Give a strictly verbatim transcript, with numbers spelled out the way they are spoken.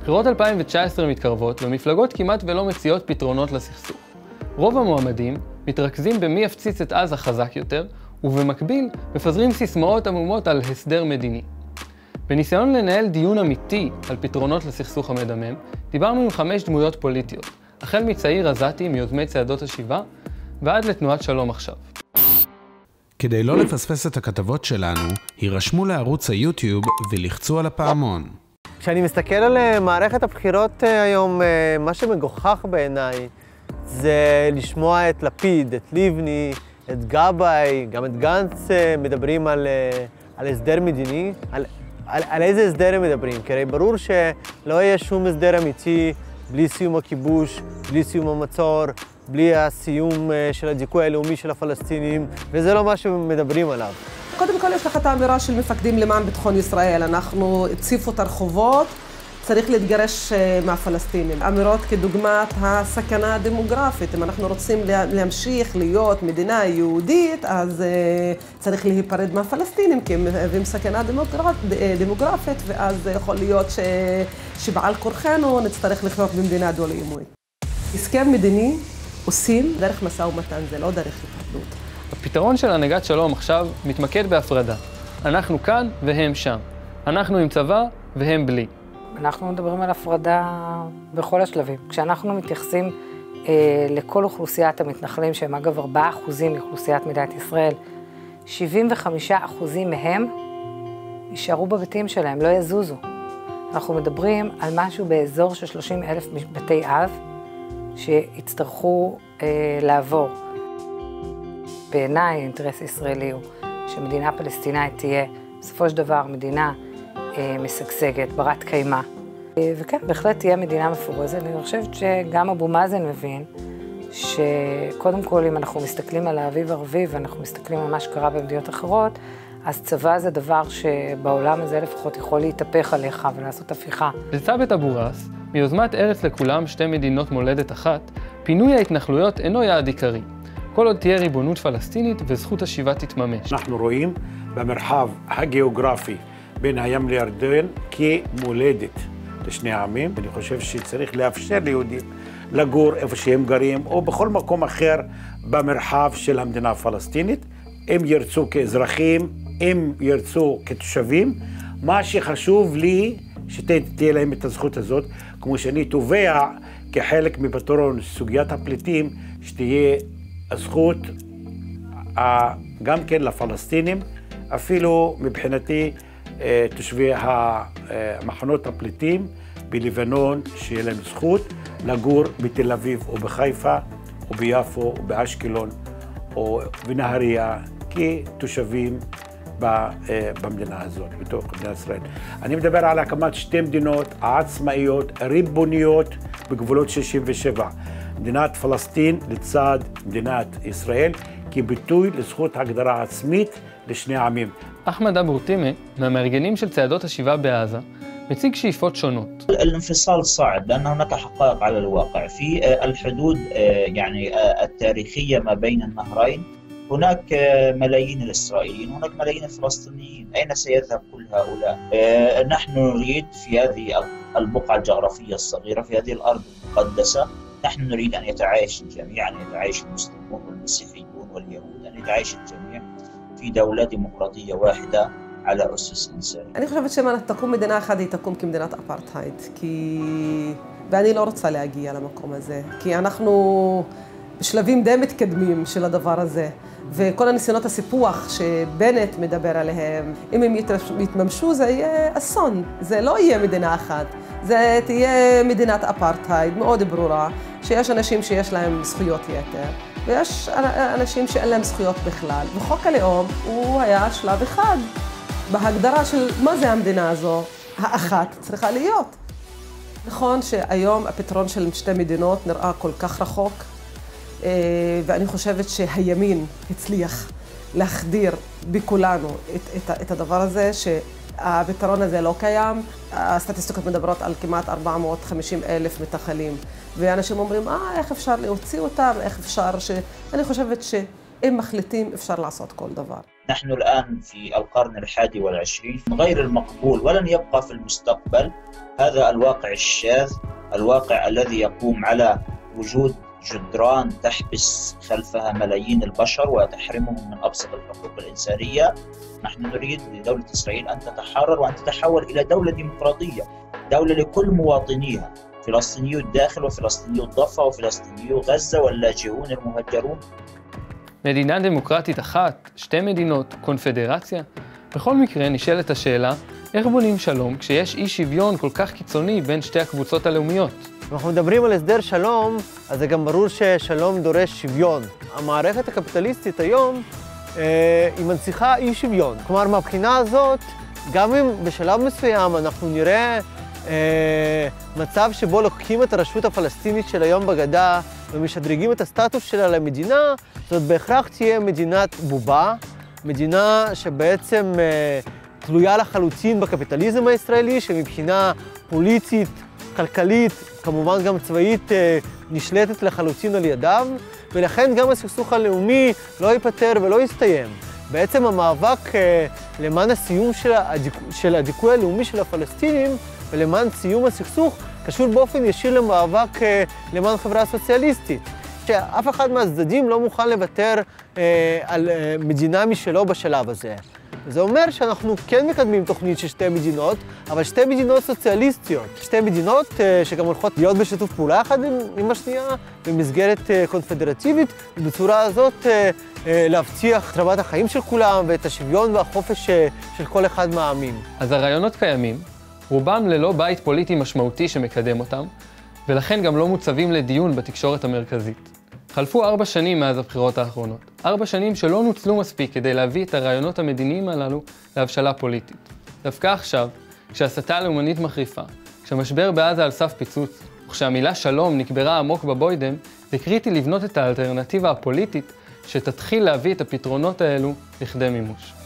בחירות אלפיים תשע עשרה מתקרבות ומפלגות כמעט ולא מציעות פתרונות לסכסוך. רוב המועמדים מתרכזים במי יפציץ את עזה חזק יותר, ובמקביל מפזרים סיסמאות עמומות על הסדר מדיני. בניסיון לנהל דיון אמיתי על פתרונות לסכסוך המדמם, דיברנו עם חמש דמויות פוליטיות, החל מצעיר עזתי מיוזמי צעדות השיבה, ועד לתנועת שלום עכשיו. כדי לא לפספס את הכתבות שלנו, הירשמו לערוץ היוטיוב ולחצו על הפעמון. כשאני מסתכל על מערכת הבחירות היום, מה שמגוחך בעיניי זה לשמוע את לפיד, את ליבני, את גבאי, גם את גנץ מדברים על, על הסדר מדיני. על, על, על איזה הסדר הם מדברים? כי הרי ברור שלא יהיה שום הסדר אמיתי בלי סיום הכיבוש, בלי סיום המצור, בלי הסיום של הדיכוי הלאומי של הפלסטינים, וזה לא מה שמדברים עליו. קודם כל יש לך את האמירה של מפקדים למען ביטחון ישראל. אנחנו הציפו את הרחובות, צריך להתגרש מהפלסטינים. אמירות כדוגמת הסכנה הדמוגרפית. אם אנחנו רוצים להמשיך להיות מדינה יהודית, אז צריך להיפרד מהפלסטינים, כי הם מהווים סכנה דמוגרפית, ואז יכול להיות ש... שבעל כורחנו נצטרך לחיות במדינה דו-לאומית. הסכם מדיני עושים דרך משא ומתן, זה לא דרך התאחדות. הפתרון של הנהגת שלום עכשיו מתמקד בהפרדה. אנחנו כאן והם שם. אנחנו עם צבא והם בלי. אנחנו מדברים על הפרדה בכל השלבים. כשאנחנו מתייחסים אה, לכל אוכלוסיית המתנחלים, שהם אגב ארבעה אחוזים מאוכלוסיית מדינת ישראל, שבעים וחמישה אחוזים מהם יישארו בבתים שלהם, לא יזוזו. אנחנו מדברים על משהו באזור של שלושים אלף בתי אב, שיצטרכו אה, לעבור. בעיניי, האינטרס הישראלי הוא שמדינה פלסטינאית תהיה בסופו של דבר מדינה אה, משגשגת, ברת קיימה. אה, וכן, בהחלט תהיה מדינה מפורזת. אני חושבת שגם אבו מאזן מבין שקודם כל, אם אנחנו מסתכלים על האביב הערבי ואנחנו מסתכלים על מה שקרה במדינות אחרות, אז צבא זה דבר שבעולם הזה לפחות יכול להתהפך עליך ולעשות הפיכה. לצוות אבו ראס, מיוזמת ארץ לכולם שתי מדינות מולדת אחת, פינוי ההתנחלויות אינו יעד עיקרי. כל עוד תהיה ריבונות פלסטינית וזכות השיבה תתממש. אנחנו רואים במרחב הגיאוגרפי בין הים לירדן כמולדת לשני העמים. אני חושב שצריך לאפשר ליהודים לגור איפה שהם גרים, או בכל מקום אחר במרחב של המדינה הפלסטינית. אם ירצו כאזרחים, אם ירצו כתושבים, מה שחשוב לי שתהיה להם את הזכות הזאת, כמו שאני תובע כחלק מפתרון סוגיית הפליטים, שתהיה הזכות גם כן לפלסטינים, אפילו מבחינתי תושבי המחנות הפליטים בלבנון, שיהיה להם זכות לגור בתל אביב או בחיפה או ביפו או באשקלון או בנהריה כתושבים במדינה הזאת, בתוך מדינת ישראל. אני מדבר על הקמת שתי מדינות עצמאיות, ריבוניות, בגבולות שישים ושבע. מדינת פלסטין לצד מדינת ישראל, כביטוי לזכות הגדרה עצמית לשני העמים. אחמד אבו טימה, מהמארגנים של צעדות השיבה בעזה, מציג שאיפות שונות. الانفصال صعب لأن هناك حقائق على الواقع في الحدود يعني التاريخية ما بين النهرين. هناك ملايين الإسرائيليين، هناك ملايين الفلسطينيين. أين سيذهب كل هؤلاء؟ نحن نريد في هذه البقعة الجغرافية الصغيرة، في هذه الأرض المقدسة، نحن نريد أن يتعايش الجميع، أن يتعايش المسلمون والمسيحيون واليهود، أن يتعايش الجميع في دولة ديمقراطية واحدة على أسس إنسانية. אני חושבת שאם תקום מדינה אחת, היא תקום כמדינת אפרטהייד, כי... ואני לא רוצה להגיע למקום הזה, כי אנחנו בשלבים די מתקדמים של הדבר הזה, וכל הניסיונות הסיפוח שבנט מדבר עליהם, אם הם יתממשו זה יהיה אסון, זה לא יהיה מדינה אחת, זה תהיה מדינת אפרטהייד מאוד ברורה, שיש אנשים שיש להם זכויות יתר, ויש אנשים שאין להם זכויות בכלל, וחוק הלאום הוא היה שלב אחד בהגדרה של מה זה המדינה הזו, האחת צריכה להיות. נכון שהיום הפתרון של שתי מדינות נראה כל כך רחוק, ואני חושבת שהימין הצליח להחדיר בכולנו את, את, את הדבר הזה, שהפתרון הזה לא קיים. הסטטיסטיקות מדברות על כמעט ארבע מאות וחמישים אלף מתנחלים, ואנשים אומרים, אה, איך אפשר להוציא אותם, איך אפשר ש... אני חושבת שאם מחליטים אפשר לעשות כל דבר. نحن الآن في القرن الحادي والعشرين، غير المقبول ولن يبقى في المستقبل هذا الواقع الشاذ، الواقع الذي يقوم على وجود جدران تحبس خلفها ملايين البشر وتحرمهم من أبسط الحقوق الإنسانية. نحن نريد لدولة إسرائيل أن تتحرر وأن تتحول إلى دولة ديمقراطية، دولة لكل مواطنيها، فلسطينيو الداخل وفلسطينيو الضفة וفלסטיניות غزة واللاجئون المهجرون. מדינה דמוקרטית אחת, שתי מדינות, קונפדרציה? בכל מקרה נשאלת השאלה, איך בונים שלום כשיש אי שוויון כל כך קיצוני בין שתי הקבוצות הלאומיות? אנחנו מדברים על הסדר שלום, אז זה גם ברור ששלום דורש שוויון. המערכת הקפיטליסטית היום אה, היא מנציחה אי שוויון. כלומר, מהבחינה הזאת, גם אם בשלב מסוים אנחנו נראה אה, מצב שבו לוקחים את הרשות הפלסטינית של היום בגדה ומשדרגים את הסטטוס שלה למדינה, זאת בהכרח תהיה מדינת בובה, מדינה שבעצם אה, תלויה לחלוטין בקפיטליזם הישראלי, שמבחינה פוליטית, כלכלית, כמובן גם צבאית, אה, נשלטת לחלוטין על ידיו, ולכן גם הסכסוך הלאומי לא ייפטר ולא יסתיים. בעצם המאבק אה, למען הסיום של, הדיק... של הדיכוי הלאומי של הפלסטינים ולמען סיום הסכסוך קשור באופן ישיר למאבק אה, למען חברה סוציאליסטית. שאף אחד מהצדדים לא מוכן לוותר אה, על אה, מדינה משלו בשלב הזה. זה אומר שאנחנו כן מקדמים תוכנית של שתי מדינות, אבל שתי מדינות סוציאליסטיות. שתי מדינות אה, שגם הולכות להיות בשיתוף פעולה אחד עם, עם השנייה, במסגרת אה, קונפדרטיבית, ובצורה הזאת אה, אה, להבטיח את רמת החיים של כולם ואת השוויון והחופש אה, של כל אחד מהעמים. אז הרעיונות קיימים, רובם ללא בית פוליטי משמעותי שמקדם אותם, ולכן גם לא מוצבים לדיון בתקשורת המרכזית. חלפו ארבע שנים מאז הבחירות האחרונות. ארבע שנים שלא נוצלו מספיק כדי להביא את הרעיונות המדיניים הללו להבשלה פוליטית. דווקא עכשיו, כשהסתה לאומנית מחריפה, כשהמשבר בעזה על סף פיצוץ, וכשהמילה שלום נקברה עמוק בבוידם, זה קריטי לבנות את האלטרנטיבה הפוליטית שתתחיל להביא את הפתרונות האלו לכדי מימוש.